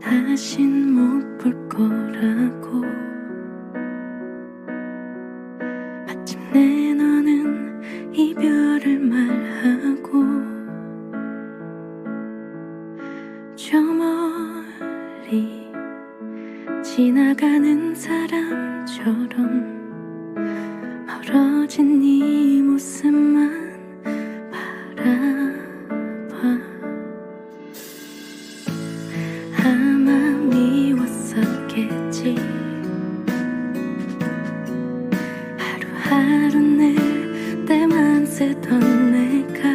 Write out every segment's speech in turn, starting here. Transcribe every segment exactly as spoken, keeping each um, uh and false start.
다신 못 볼 거라고. 마침내 너는 이별을 말하고 저 멀리 지나가는 사람처럼 멀어진 네 모습만 바라봐. 아마 미웠었겠지. 하루하루 늘 때만 쓰던 내가.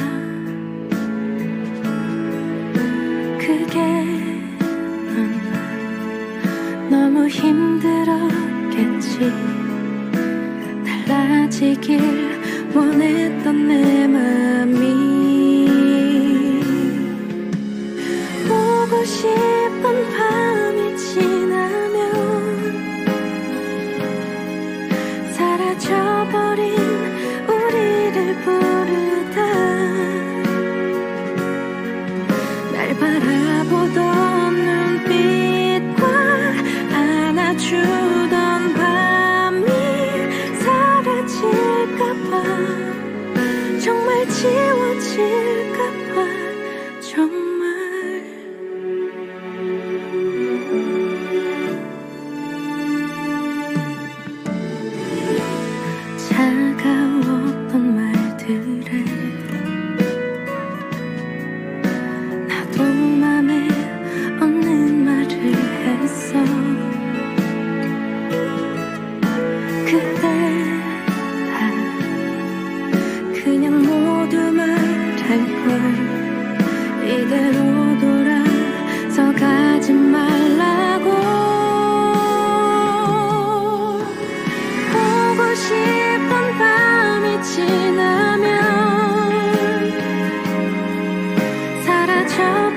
그게 넌 너무 힘들었겠지. 달라지길 원했던 내 맘이. 보고 싶은 밤이 지나면 사라져버린 우리를 부르다. 날 바라보던 눈빛과 안아주던 밤이 사라질까봐, 정말 지워질까봐, 정말. 차가웠던 말들에 나도 맘에 없는 말을 했어. 그때 다 그냥 모두 말할걸. 이대로 돌아서 가지 말라고. 보고 싶은 밤이 지나면 사라져